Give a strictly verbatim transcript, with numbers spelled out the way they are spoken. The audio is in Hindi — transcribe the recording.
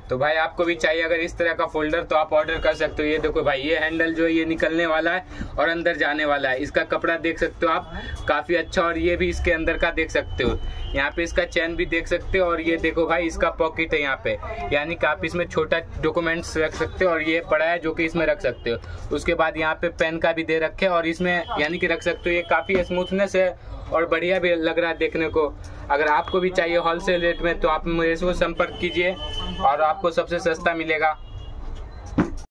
तो भाई आपको भी चाहिए अगर इस तरह का फोल्डर तो आप ऑर्डर कर सकते हो। ये देखो भाई, ये हैंडल जो है ये निकलने वाला है और अंदर जाने वाला है। इसका कपड़ा देख सकते हो आप, काफी अच्छा, और ये भी इसके अंदर का देख सकते हो। यहाँ पे इसका चैन भी देख सकते हो, और ये देखो भाई इसका पॉकेट है यहाँ पे, यानी कि आप इसमें छोटा डॉक्यूमेंट्स रख सकते हो, और ये पड़ा है जो कि इसमें रख सकते हो। उसके बाद यहाँ पे पेन का भी दे रखे है, और इसमें यानी कि रख सकते हो। ये काफी स्मूथनेस है और बढ़िया भी लग रहा है देखने को। अगर आपको भी चाहिए होलसेल रेट में तो आप मेरे से संपर्क कीजिए और आपको सबसे सस्ता मिलेगा।